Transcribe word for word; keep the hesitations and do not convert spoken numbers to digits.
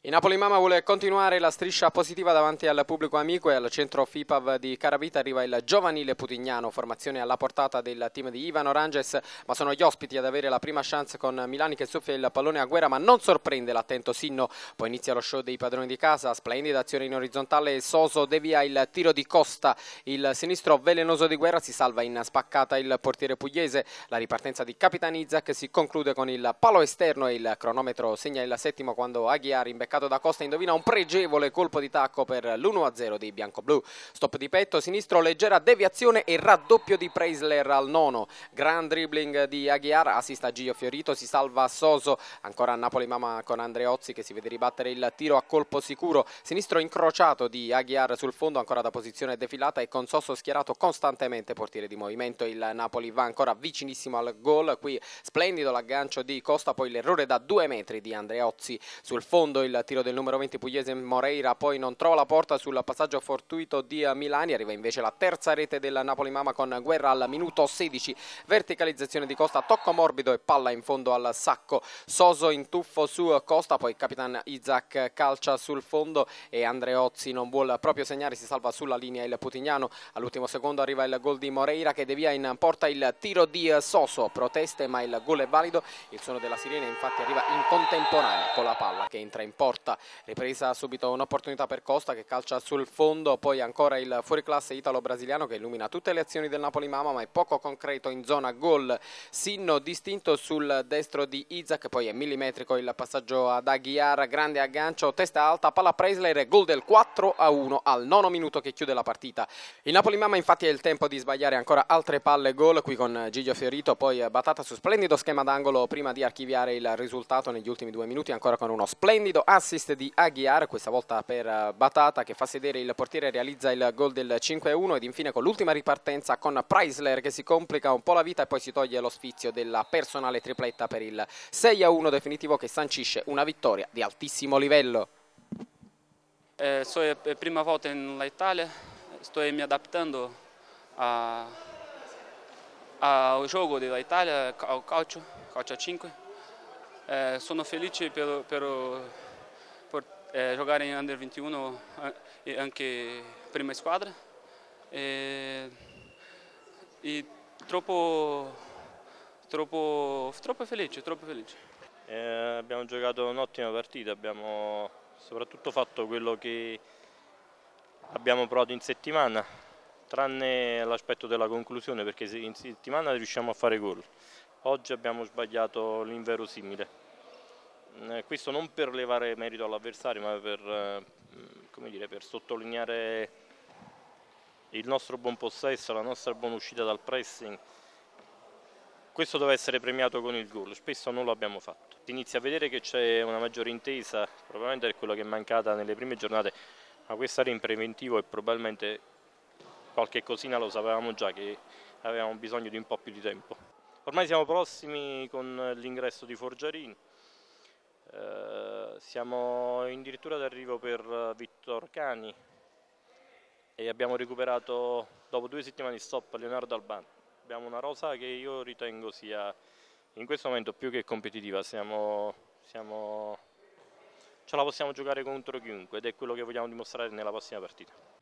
Il Napoli Mama vuole continuare la striscia positiva davanti al pubblico amico e al centro F I P A V di Caravita arriva il giovanile Putignano, formazione alla portata del team di Ivan Oranges, ma sono gli ospiti ad avere la prima chance con Milani che soffia il pallone a Guerra, ma non sorprende l'attento Sinno. Poi inizia lo show dei padroni di casa, splendida azione in orizzontale, Soso devia il tiro di Costa, il sinistro velenoso di Guerra si salva in spaccata il portiere pugliese, la ripartenza di Capitan Izak si conclude con il palo esterno e il cronometro segna il settimo quando Aguiar in da Costa indovina un pregevole colpo di tacco per l'uno a zero dei biancoblù. Stop di petto sinistro, leggera deviazione e raddoppio di Preisler al nono. Gran dribbling di Aguiar, assista Gio Fiorito, si salva Soso. Ancora Napoli Mama con Andreozzi che si vede ribattere il tiro a colpo sicuro. Sinistro incrociato di Aguiar sul fondo, ancora da posizione defilata e con Soso schierato costantemente portiere di movimento. Il Napoli va ancora vicinissimo al gol. Qui splendido l'aggancio di Costa, poi l'errore da due metri di Andreozzi sul fondo. Il tiro del numero venti pugliese Moreira poi non trova la porta sul passaggio fortuito di Milani, arriva invece la terza rete del Napoli Mama con Guerra al minuto sedici, verticalizzazione di Costa, tocco morbido e palla in fondo al sacco, Soso in tuffo su Costa, poi Capitan Izak calcia sul fondo e Andreozzi non vuole proprio segnare, si salva sulla linea il Putignano, all'ultimo secondo arriva il gol di Moreira che devia in porta il tiro di Soso, proteste ma il gol è valido, il suono della sirena infatti arriva in contemporanea con la palla che entra in porta. Ripresa subito un'opportunità per Costa che calcia sul fondo, poi ancora il fuoriclasse italo-brasiliano che illumina tutte le azioni del Napoli Mama ma è poco concreto in zona gol. Sinno distinto sul destro di Izak, poi è millimetrico il passaggio ad Aguiar, grande aggancio, testa alta, palla Preisler e gol del quattro a uno al nono minuto che chiude la partita. Il Napoli Mama infatti è il tempo di sbagliare ancora altre palle gol, qui con Gigio Fiorito, poi Batata su splendido schema d'angolo prima di archiviare il risultato negli ultimi due minuti, ancora con uno splendido assist di Aguiar, questa volta per Batata che fa sedere il portiere, realizza il gol del cinque a uno ed infine con l'ultima ripartenza con Preisler che si complica un po' la vita e poi si toglie lo sfizio della personale tripletta per il sei a uno definitivo che sancisce una vittoria di altissimo livello. Eh, sono la prima volta in Italia, sto mi adattando a, al gioco dell'Italia, al calcio, calcio a cinque. Eh, sono felice per, per per eh, giocare in Under ventuno e anche prima squadra e, e troppo, troppo, troppo felice, troppo felice. Eh, abbiamo giocato un'ottima partita, abbiamo soprattutto fatto quello che abbiamo provato in settimana, tranne l'aspetto della conclusione perché in settimana riusciamo a fare gol. Oggi abbiamo sbagliato l'inverosimile. Eh, questo non per levare merito all'avversario, ma per, eh, come dire, per sottolineare il nostro buon possesso, la nostra buona uscita dal pressing. Questo deve essere premiato con il gol, spesso non lo abbiamo fatto. Si inizia a vedere che c'è una maggiore intesa, probabilmente è quello che è mancata nelle prime giornate, ma questo era in preventivo e probabilmente qualche cosina lo sapevamo già che avevamo bisogno di un po' più di tempo. Ormai siamo prossimi con l'ingresso di Forgiarini. Uh, siamo addirittura d'arrivo per Vittor Cani e abbiamo recuperato dopo due settimane di stop Leonardo Albano. Abbiamo una rosa che io ritengo sia in questo momento più che competitiva, siamo, siamo, ce la possiamo giocare contro chiunque ed è quello che vogliamo dimostrare nella prossima partita.